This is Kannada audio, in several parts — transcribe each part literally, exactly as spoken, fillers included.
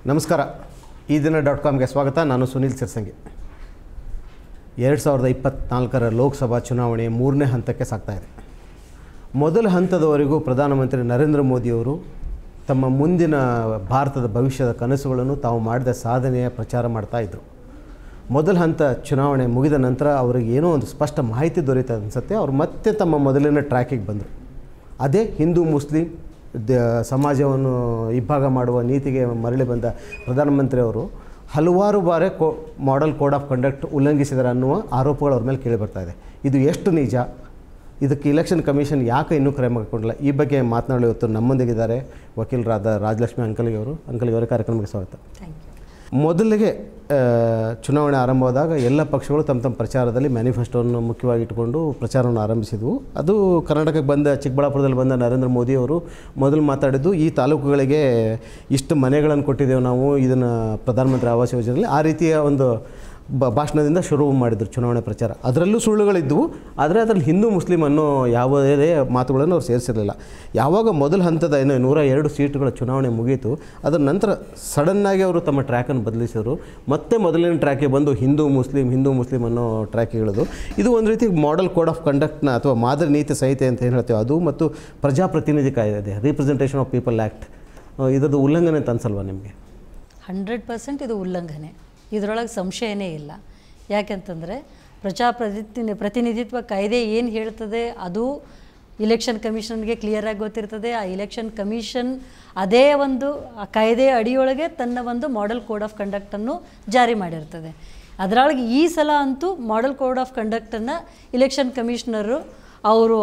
ನಮಸ್ಕಾರ. ಈ ದಿನ ಡಾಟ್ ಕಾಮ್ಗೆ ಸ್ವಾಗತ. ನಾನು ಸುನಿಲ್ ಸಿರ್ಸಂಗಿ. ಎರಡು ಸಾವಿರದ ಇಪ್ಪತ್ತ್ನಾಲ್ಕರ ಲೋಕಸಭಾ ಚುನಾವಣೆ ಮೂರನೇ ಹಂತಕ್ಕೆ ಸಾಗ್ತಾಯಿದೆ. ಮೊದಲ ಹಂತದವರೆಗೂ ಪ್ರಧಾನಮಂತ್ರಿ ನರೇಂದ್ರ ಮೋದಿಯವರು ತಮ್ಮ ಮುಂದಿನ ಭಾರತದ ಭವಿಷ್ಯದ ಕನಸುಗಳನ್ನು ತಾವು ಮಾಡಿದ ಸಾಧನೆಯ ಪ್ರಚಾರ ಮಾಡ್ತಾಯಿದ್ರು. ಮೊದಲ ಹಂತ ಚುನಾವಣೆ ಮುಗಿದ ನಂತರ ಅವರಿಗೆ ಏನೋ ಒಂದು ಸ್ಪಷ್ಟ ಮಾಹಿತಿ ದೊರೀತದೆ ಅನಿಸುತ್ತೆ. ಅವರು ಮತ್ತೆ ತಮ್ಮ ಮೊದಲಿನ ಟ್ರ್ಯಾಕಿಗೆ ಬಂದರು. ಅದೇ ಹಿಂದೂ ಮುಸ್ಲಿಂ ದ ಸಮಾಜವನ್ನು ಇಬ್ಬಾಗ ಮಾಡುವ ನೀತಿಗೆ ಮರಳಿ ಬಂದ ಪ್ರಧಾನಮಂತ್ರಿಯವರು ಹಲವಾರು ಬಾರಿ co model code of conduct ಉಲ್ಲಂಘಿಸಿದ್ದಾರೆ ಅನ್ನುವ ಆರೋಪಗಳು ಅವ್ರ ಮೇಲೆ ಕೇಳಿ ಬರ್ತಾ ಇದೆ. ಇದು ಎಷ್ಟು ನಿಜ? ಇದಕ್ಕೆ ಇಲೆಕ್ಷನ್ ಕಮಿಷನ್ ಯಾಕೆ ಇನ್ನೂ ಕ್ರಮ ಕೈಗೊಂಡಿಲ್ಲ? ಈ ಬಗ್ಗೆ ಮಾತನಾಡಲು ಇವತ್ತು ನಮ್ಮೊಂದಿಗಿದ್ದಾರೆ ವಕೀಲರಾದ ರಾಜಲಕ್ಷ್ಮಿ ಅಂಕಲಿಗೆ ಅವರು. ಅಂಕಲಿಗೆ ಅವರ ಕಾರ್ಯಕ್ರಮಕ್ಕೆ ಸ್ವಾಗತ. ಮೊದಲಿಗೆ ಚುನಾವಣೆ ಆರಂಭವಾದಾಗ ಎಲ್ಲ ಪಕ್ಷಗಳು ತಮ್ಮ ತಮ್ಮ ಪ್ರಚಾರದಲ್ಲಿ ಮ್ಯಾನಿಫೆಸ್ಟೋವನ್ನು ಮುಖ್ಯವಾಗಿ ಇಟ್ಟುಕೊಂಡು ಪ್ರಚಾರವನ್ನು ಆರಂಭಿಸಿದವು. ಅದು ಕರ್ನಾಟಕಕ್ಕೆ ಬಂದ ಚಿಕ್ಕಬಳ್ಳಾಪುರದಲ್ಲಿ ಬಂದ ನರೇಂದ್ರ ಮೋದಿಯವರು ಮೊದಲು ಮಾತಾಡಿದ್ದು ಈ ತಾಲೂಕುಗಳಿಗೆ ಇಷ್ಟು ಮನೆಗಳನ್ನು ಕೊಟ್ಟಿದ್ದೇವೆ ನಾವು, ಇದನ್ನು ಪ್ರಧಾನಮಂತ್ರಿ ಆವಾಸ್ ಯೋಜನೆಯಲ್ಲಿ ಆ ರೀತಿಯ ಒಂದು ಬ ಭಾಷಣದಿಂದ ಶುರು ಮಾಡಿದರು ಚುನಾವಣೆ ಪ್ರಚಾರ. ಅದರಲ್ಲೂ ಸುಳ್ಳುಗಳಿದ್ದವು, ಆದರೆ ಅದರಲ್ಲಿ ಹಿಂದೂ ಮುಸ್ಲಿಂ ಅನ್ನೋ ಯಾವುದೇ ಮಾತುಗಳನ್ನು ಅವ್ರು ಸೇರಿಸಿರಲಿಲ್ಲ. ಯಾವಾಗ ಮೊದಲ ಹಂತದ ಏನು ನೂರ ಎರಡು ಸೀಟುಗಳ ಚುನಾವಣೆ ಮುಗೀತು, ಅದರ ನಂತರ ಸಡನ್ನಾಗಿ ಅವರು ತಮ್ಮ ಟ್ರ್ಯಾಕನ್ನು ಬದಲಿಸಿದರು. ಮತ್ತೆ ಮೊದಲಿನ ಟ್ರ್ಯಾಕಿಗೆ ಬಂದು ಹಿಂದೂ ಮುಸ್ಲಿಂ ಹಿಂದೂ ಮುಸ್ಲಿಂ ಅನ್ನೋ ಟ್ರ್ಯಾಕ್ ಹೇಳೋದು. ಇದು ಒಂದು ರೀತಿ ಮಾಡೆಲ್ ಕೋಡ್ ಆಫ್ ಕಂಡಕ್ಟ್ನ ಅಥವಾ ಮಾದರಿ ನೀತಿ ಸಂಹಿತೆ ಅಂತ ಏನು ಹೇಳ್ತೇವೆ ಅದು, ಮತ್ತು ಪ್ರಜಾಪ್ರತಿನಿಧಿ ಕಾಯ್ದೆ ರಿಪ್ರೆಸೆಂಟೇಷನ್ ಆಫ್ ಪೀಪಲ್ ಆ್ಯಕ್ಟ್, ಇದರದ್ದು ಉಲ್ಲಂಘನೆ ಅಂತ ಅನ್ಸಲ್ವಾ ನಿಮಗೆ? ಹಂಡ್ರೆಡ್ ಪರ್ಸೆಂಟ್ ಇದು ಉಲ್ಲಂಘನೆ, ಇದರೊಳಗೆ ಸಂಶಯನೇ ಇಲ್ಲ. ಯಾಕೆಂತಂದರೆ ಪ್ರಜಾಪ್ರತಿನಿ ಪ್ರತಿನಿಧಿತ್ವ ಕಾಯ್ದೆ ಏನು ಹೇಳ್ತದೆ ಅದು ಇಲೆಕ್ಷನ್ ಕಮಿಷನ್ಗೆ ಕ್ಲಿಯರಾಗಿ ಗೊತ್ತಿರ್ತದೆ. ಆ ಇಲೆಕ್ಷನ್ ಕಮಿಷನ್ ಅದೇ ಒಂದು ಆ ಕಾಯ್ದೆ ಅಡಿಯೊಳಗೆ ತನ್ನ ಒಂದು ಮಾಡೆಲ್ ಕೋಡ್ ಆಫ್ ಕಂಡಕ್ಟನ್ನು ಜಾರಿ ಮಾಡಿರ್ತದೆ. ಅದರೊಳಗೆ ಈ ಸಲ ಅಂತೂ ಮಾಡೆಲ್ ಕೋಡ್ ಆಫ್ ಕಂಡಕ್ಟನ್ನು ಇಲೆಕ್ಷನ್ ಕಮಿಷನರು ಅವರು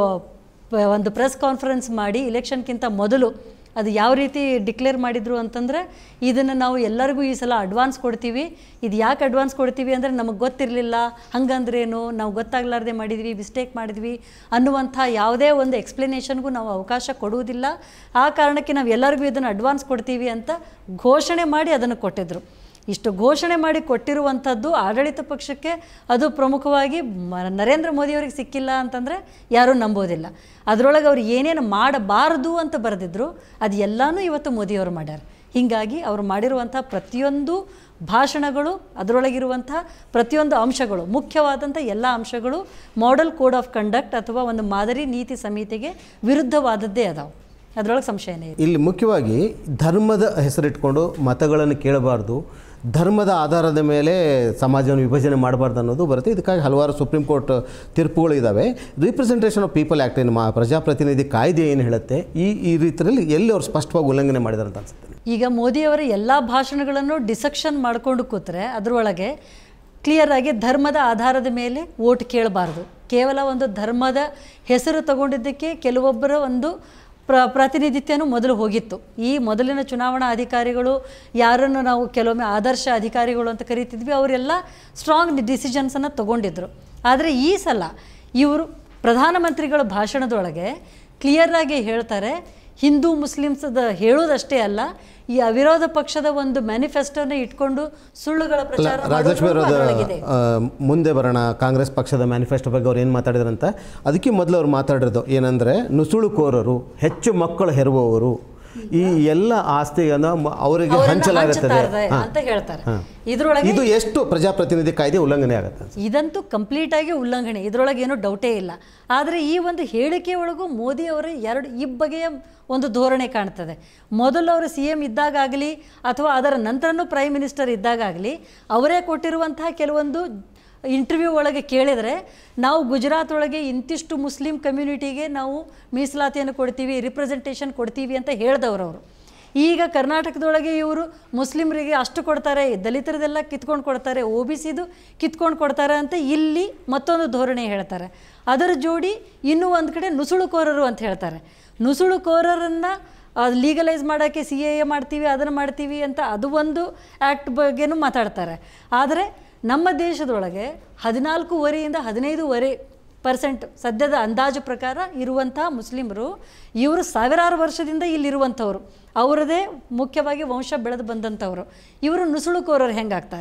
ಒಂದು ಪ್ರೆಸ್ ಕಾನ್ಫರೆನ್ಸ್ ಮಾಡಿ ಇಲೆಕ್ಷನ್ಗಿಂತ ಮೊದಲು ಅದು ಯಾವ ರೀತಿ ಡಿಕ್ಲೇರ್ ಮಾಡಿದರು ಅಂತಂದರೆ, ಇದನ್ನು ನಾವು ಎಲ್ಲರಿಗೂ ಈ ಸಲ ಅಡ್ವಾನ್ಸ್ ಕೊಡ್ತೀವಿ. ಇದು ಯಾಕೆ ಅಡ್ವಾನ್ಸ್ ಕೊಡ್ತೀವಿ ಅಂದರೆ ನಮಗೆ ಗೊತ್ತಿರಲಿಲ್ಲ, ಹಂಗಂದ್ರೇನು, ನಾವು ಗೊತ್ತಾಗಲಾರ್ದೆ ಮಾಡಿದ್ವಿ, ಮಿಸ್ಟೇಕ್ ಮಾಡಿದ್ವಿ ಅನ್ನುವಂಥ ಯಾವುದೇ ಒಂದು ಎಕ್ಸ್ಪ್ಲನೇಷನ್ಗೂ ನಾವು ಅವಕಾಶ ಕೊಡುವುದಿಲ್ಲ. ಆ ಕಾರಣಕ್ಕೆ ನಾವು ಎಲ್ಲರಿಗೂ ಇದನ್ನು ಅಡ್ವಾನ್ಸ್ ಕೊಡ್ತೀವಿ ಅಂತ ಘೋಷಣೆ ಮಾಡಿ ಅದನ್ನು ಕೊಟ್ಟಿದ್ದರು. ಇಷ್ಟು ಘೋಷಣೆ ಮಾಡಿ ಕೊಟ್ಟಿರುವಂಥದ್ದು ಆಡಳಿತ ಪಕ್ಷಕ್ಕೆ ಅದು ಪ್ರಮುಖವಾಗಿ ನರೇಂದ್ರ ಮೋದಿಯವರಿಗೆ ಸಿಕ್ಕಿಲ್ಲ ಅಂತಂದರೆ ಯಾರೂ ನಂಬೋದಿಲ್ಲ. ಅದರೊಳಗೆ ಅವ್ರು ಏನೇನು ಮಾಡಬಾರದು ಅಂತ ಬರೆದಿದ್ರು ಅದು ಎಲ್ಲನೂ ಇವತ್ತು ಮೋದಿಯವರು ಮಾಡ್ಯಾರ. ಹೀಗಾಗಿ ಅವರು ಮಾಡಿರುವಂಥ ಪ್ರತಿಯೊಂದು ಭಾಷಣಗಳು, ಅದರೊಳಗಿರುವಂಥ ಪ್ರತಿಯೊಂದು ಅಂಶಗಳು, ಮುಖ್ಯವಾದಂಥ ಎಲ್ಲ ಅಂಶಗಳು ಮಾಡೆಲ್ ಕೋಡ್ ಆಫ್ ಕಂಡಕ್ಟ್ ಅಥವಾ ಒಂದು ಮಾದರಿ ನೀತಿ ಸಂಹಿತೆಗೆ ವಿರುದ್ಧವಾದದ್ದೇ ಅದಾವೆ. ಅದರೊಳಗೆ ಸಂಶಯನೇ ಇದೆ. ಇಲ್ಲಿ ಮುಖ್ಯವಾಗಿ ಧರ್ಮದ ಹೆಸರಿಟ್ಕೊಂಡು ಮತಗಳನ್ನು ಕೇಳಬಾರ್ದು, ಧರ್ಮದ ಆಧಾರದ ಮೇಲೆ ಸಮಾಜವನ್ನು ವಿಭಜನೆ ಮಾಡಬಾರ್ದು ಅನ್ನೋದು ಬರುತ್ತೆ. ಇದಕ್ಕಾಗಿ ಹಲವಾರು ಸುಪ್ರೀಂ ಕೋರ್ಟ್ ತೀರ್ಪುಗಳು ಇದ್ದಾವೆ. ರಿಪ್ರೆಸೆಂಟೇಷನ್ ಆಫ್ ಪೀಪಲ್ ಆ್ಯಕ್ಟ್ ಏನು, ಪ್ರಜಾಪ್ರತಿನಿಧಿ ಕಾಯ್ದೆ ಏನು ಹೇಳುತ್ತೆ, ಈ ಈ ರೀತಿಯಲ್ಲಿ ಎಲ್ಲಿ ಅವ್ರು ಸ್ಪಷ್ಟವಾಗಿ ಉಲ್ಲಂಘನೆ ಮಾಡಿದ್ದಾರೆ ಅಂತ ಅನಿಸುತ್ತೆ. ಈಗ ಮೋದಿಯವರ ಎಲ್ಲ ಭಾಷಣಗಳನ್ನು ಡಿಸೆಕ್ಷನ್ ಮಾಡಿಕೊಂಡು ಕೂತ್ರೆ ಅದರೊಳಗೆ ಕ್ಲಿಯರಾಗಿ ಧರ್ಮದ ಆಧಾರದ ಮೇಲೆ ವೋಟ್ ಕೇಳಬಾರ್ದು. ಕೇವಲ ಒಂದು ಧರ್ಮದ ಹೆಸರು ತಗೊಂಡಿದ್ದಕ್ಕೆ ಕೆಲವೊಬ್ಬರ ಒಂದು ಪ್ರ ಪ್ರಾತಿನಿಧಿತ್ವನೂ ಮೊದಲು ಹೋಗಿತ್ತು. ಈ ಮೊದಲಿನ ಚುನಾವಣಾ ಅಧಿಕಾರಿಗಳು ಯಾರನ್ನು ನಾವು ಕೆಲವೊಮ್ಮೆ ಆದರ್ಶ ಅಧಿಕಾರಿಗಳು ಅಂತ ಕರಿತಿದ್ವಿ, ಅವರೆಲ್ಲ ಸ್ಟ್ರಾಂಗ್ ಡಿಸಿಷನ್ಸನ್ನು ತೊಗೊಂಡಿದ್ರು. ಆದರೆ ಈ ಸಲ ಇವರು ಪ್ರಧಾನಮಂತ್ರಿಗಳ ಭಾಷಣದೊಳಗೆ ಕ್ಲಿಯರಾಗಿ ಹೇಳ್ತಾರೆ, ಹಿಂದೂ ಮುಸ್ಲಿಮ್ಸದ ಹೇಳೋದಷ್ಟೇ ಅಲ್ಲ, ಈ ಅವಿರೋಧ ಪಕ್ಷದ ಒಂದು ಮ್ಯಾನಿಫೆಸ್ಟೋನ ಇಟ್ಕೊಂಡು ಸುಳ್ಳುಗಳ ಪ್ರಚಾರ ರಾಜಲಕ್ಷ್ಮಿ ಮುಂದೆ ಬರೋಣ. ಕಾಂಗ್ರೆಸ್ ಪಕ್ಷದ ಮ್ಯಾನಿಫೆಸ್ಟೋ ಬಗ್ಗೆ ಅವ್ರು ಏನು ಮಾತಾಡಿದ್ರಂತ, ಅದಕ್ಕೆ ಮೊದಲು ಅವ್ರು ಮಾತಾಡಿರೋದು ಏನಂದರೆ, ನುಸುಳುಕೋರರು, ಹೆಚ್ಚು ಮಕ್ಕಳು ಹೆರುವವರು, ಈ ಎಲ್ಲ ಆಸ್ತಿಯನ್ನು ಅವರಿಗೆ ಹಂಚಲಾಗುತ್ತದೆ ಅಂತ ಹೇಳ್ತಾರೆ. ಇದರೊಳಗೆ ಇದು ಎಷ್ಟು ಪ್ರಜಾಪ್ರತಿನಿಧಿ ಕಾಯ್ದೆ ಉಲ್ಲಂಘನೆ ಆಗುತ್ತೆ? ಇದಂತೂ ಕಂಪ್ಲೀಟ್ ಆಗಿ ಉಲ್ಲಂಘನೆ, ಇದರೊಳಗೆ ಏನೂ ಡೌಟೇ ಇಲ್ಲ. ಆದರೆ ಈ ಒಂದು ಹೇಳಿಕೆ ಒಳಗೂ ಮೋದಿ ಅವರ ಎರಡು ಇಬ್ಬಗೆಯ ಒಂದು ಧೋರಣೆ ಕಾಣ್ತದೆ. ಮೊದಲು ಅವರು ಸಿ ಎಂ ಇದ್ದಾಗಲಿ ಅಥವಾ ಅದರ ನಂತರನೂ ಪ್ರೈಮ್ ಮಿನಿಸ್ಟರ್ ಇದ್ದಾಗಲಿ ಅವರೇ ಕೊಟ್ಟಿರುವಂತಹ ಕೆಲವೊಂದು ಇಂಟರ್ವ್ಯೂ ಒಳಗೆ ಕೇಳಿದರೆ, ನಾವು ಗುಜರಾತ್ ಒಳಗೆ ಇಂತಿಷ್ಟು ಮುಸ್ಲಿಂ ಕಮ್ಯುನಿಟಿಗೆ ನಾವು ಮೀಸಲಾತಿಯನ್ನು ಕೊಡ್ತೀವಿ, ರಿಪ್ರೆಸೆಂಟೇಷನ್ ಕೊಡ್ತೀವಿ ಅಂತ ಹೇಳಿದವರು ಅವರು. ಈಗ ಕರ್ನಾಟಕದೊಳಗೆ ಇವರು ಮುಸ್ಲಿಮರಿಗೆ ಅಷ್ಟು ಕೊಡ್ತಾರೆ, ದಲಿತರದೆಲ್ಲ ಕಿತ್ಕೊಂಡು ಕೊಡ್ತಾರೆ, ಒ ಬಿ ಸಿದು ಕಿತ್ಕೊಂಡು ಕೊಡ್ತಾರೆ ಅಂತ ಇಲ್ಲಿ ಮತ್ತೊಂದು ಧೋರಣೆ ಹೇಳ್ತಾರೆ. ಅದರ ಜೋಡಿ ಇನ್ನೂ ಒಂದು ಕಡೆ ನುಸುಳುಕೋರರು ಅಂತ ಹೇಳ್ತಾರೆ. ನುಸುಳುಕೋರರನ್ನು ಲೀಗಲೈಸ್ ಮಾಡೋಕ್ಕೆ ಸಿ ಎ ಎ ಮಾಡ್ತೀವಿ, ಅದನ್ನು ಮಾಡ್ತೀವಿ ಅಂತ ಅದು ಒಂದು ಆ್ಯಕ್ಟ್ ಬಗ್ಗೆನೂ ಮಾತಾಡ್ತಾರೆ. ಆದರೆ ನಮ್ಮ ದೇಶದೊಳಗೆ ಹದಿನಾಲ್ಕೂವರೆಯಿಂದ ಹದಿನೈದೂವರೆ ಪರ್ಸೆಂಟ್ ಸದ್ಯದ ಅಂದಾಜು ಪ್ರಕಾರ ಇರುವಂಥ ಮುಸ್ಲಿಮರು, ಇವರು ಸಾವಿರಾರು ವರ್ಷದಿಂದ ಇಲ್ಲಿರುವಂಥವ್ರು, ಅವರದೇ ಮುಖ್ಯವಾಗಿ ವಂಶ ಬೆಳೆದು ಬಂದಂಥವ್ರು. ಇವರು ನುಸುಳುಕೋರರು ಹೆಂಗಾಗ್ತಾರೆ?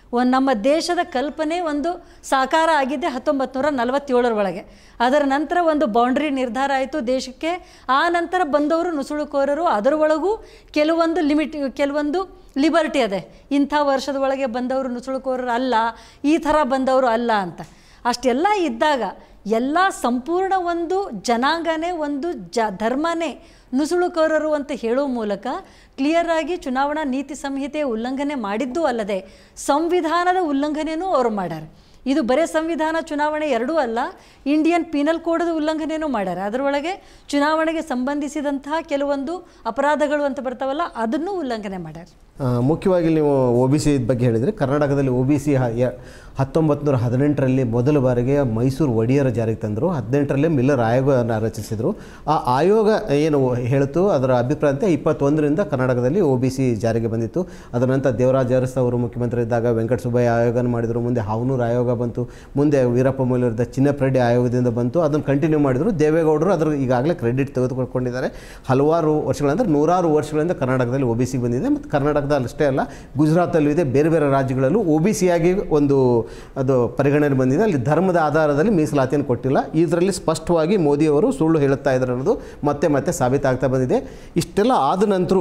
ಒಂದು ನಮ್ಮ ದೇಶದ ಕಲ್ಪನೆ ಒಂದು ಸಾಕಾರ ಆಗಿದ್ದೆ ಹತ್ತೊಂಬತ್ತು ನೂರ ನಲವತ್ತೇಳರ ಒಳಗೆ. ಅದರ ನಂತರ ಒಂದು ಬೌಂಡ್ರಿ ನಿರ್ಧಾರ ಆಯಿತು ದೇಶಕ್ಕೆ. ಆ ನಂತರ ಬಂದವರು ನುಸುಳುಕೋರರು, ಅದರೊಳಗೂ ಕೆಲವೊಂದು ಲಿಮಿಟ್, ಕೆಲವೊಂದು ಲಿಬರ್ಟಿ ಅದೇ, ಇಂಥ ವರ್ಷದ ಒಳಗೆ ಬಂದವರು ನುಸುಳುಕೋರರು ಅಲ್ಲ, ಈ ಥರ ಬಂದವರು ಅಲ್ಲ ಅಂತ. ಅಷ್ಟೆಲ್ಲ ಇದ್ದಾಗ ಎಲ್ಲ ಸಂಪೂರ್ಣ ಒಂದು ಜನಾಂಗನೇ, ಒಂದು ಜ ಧರ್ಮನೇ ನುಸುಳುಕೋರರು ಅಂತ ಹೇಳೋ ಮೂಲಕ ಕ್ಲಿಯರಾಗಿ ಚುನಾವಣಾ ನೀತಿ ಸಂಹಿತೆಯ ಉಲ್ಲಂಘನೆ ಮಾಡಿದ್ದೂ ಅಲ್ಲದೆ ಸಂವಿಧಾನದ ಉಲ್ಲಂಘನೆಯೂ ಅವರು ಮಾಡ್ಯಾರ. ಇದು ಬರೀ ಸಂವಿಧಾನ ಚುನಾವಣೆ ಎರಡೂ ಅಲ್ಲ, ಇಂಡಿಯನ್ ಪೀನಲ್ ಕೋಡದ ಉಲ್ಲಂಘನೆಯೂ ಮಾಡ್ಯಾರ. ಅದರೊಳಗೆ ಚುನಾವಣೆಗೆ ಸಂಬಂಧಿಸಿದಂತಹ ಕೆಲವೊಂದು ಅಪರಾಧಗಳು ಅಂತ ಬರ್ತಾವಲ್ಲ, ಅದನ್ನೂ ಉಲ್ಲಂಘನೆ ಮಾಡ್ಯಾರ. ಮುಖ್ಯವಾಗಿ ನೀವು ಒ ಬಿ ಸಿ ಬಗ್ಗೆ ಹೇಳಿದರೆ, ಕರ್ನಾಟಕದಲ್ಲಿ ಒ ಬಿ ಸಿ ಹತ್ತೊಂಬತ್ತು ನೂರ ಹದಿನೆಂಟರಲ್ಲಿ ಮೊದಲ ಬಾರಿಗೆ ಮೈಸೂರು ಒಡೆಯರ ಜಾರಿಗೆ ತಂದರು. ಹದಿನೆಂಟರಲ್ಲಿ ಮಿಲ್ಲರ್ ಆಯೋಗವನ್ನು ರಚಿಸಿದರು. ಆ ಆಯೋಗ ಏನು ಹೇಳಿತು ಅದರ ಅಭಿಪ್ರಾಯ ಇಪ್ಪತ್ತೊಂದರಿಂದ ಕರ್ನಾಟಕದಲ್ಲಿ ಒ ಬಿ ಸಿ ಜಾರಿಗೆ ಬಂದಿತ್ತು. ಅದರ ನಂತರ ದೇವರಾಜ ಅರಸು ಅವರು ಮುಖ್ಯಮಂತ್ರಿ ಇದ್ದಾಗ ವೆಂಕಟ ಸುಬ್ಬಯ್ಯ ಆಯೋಗನ ಮಾಡಿದರು. ಮುಂದೆ ಹಾವನೂರು ಆಯೋಗ ಬಂತು. ಮುಂದೆ ವೀರಪ್ಪ ಮೊಯ್ಲಿಯವರದ ಚಿನ್ನಪ್ರೆಡ್ಡಿ ಆಯೋಗದಿಂದ ಬಂತು. ಅದನ್ನು ಕಂಟಿನ್ಯೂ ಮಾಡಿದರು. ದೇವೇಗೌಡರು ಅದರ ಈಗಾಗಲೇ ಕ್ರೆಡಿಟ್ ತೆಗೆದುಕೊಂಡಿದ್ದಾರೆ. ಹಲವಾರು ವರ್ಷಗಳಂದರೆ ನೂರಾರು ವರ್ಷಗಳಿಂದ ಕರ್ನಾಟಕದಲ್ಲಿ ಒ ಬಿ ಸಿ ಬಂದಿದೆ. ಮತ್ತು ಕರ್ನಾಟಕದಲ್ಲಿ ಅಷ್ಟೇ ಅಲ್ಲ, ಗುಜರಾತಲ್ಲೂ ಇದೆ, ಬೇರೆ ಬೇರೆ ರಾಜ್ಯಗಳಲ್ಲೂ ಒ ಬಿ ಸಿಯಾಗಿ ಒಂದು ಅದು ಪರಿಗಣನೆ ಬಂದಿದೆ. ಅಲ್ಲಿ ಧರ್ಮದ ಆಧಾರದಲ್ಲಿ ಮೀಸಲಾತಿಯನ್ನು ಕೊಟ್ಟಿಲ್ಲ. ಇದರಲ್ಲಿ ಸ್ಪಷ್ಟವಾಗಿ ಮೋದಿಯವರು ಸುಳ್ಳು ಹೇಳುತ್ತಾ ಇದ್ದಾರೆ ಅನ್ನೋದು ಮತ್ತೆ ಮತ್ತೆ ಸಾಬೀತಾಗ್ತಾ ಬಂದಿದೆ. ಇಷ್ಟೆಲ್ಲ ಆದ ನಂತರ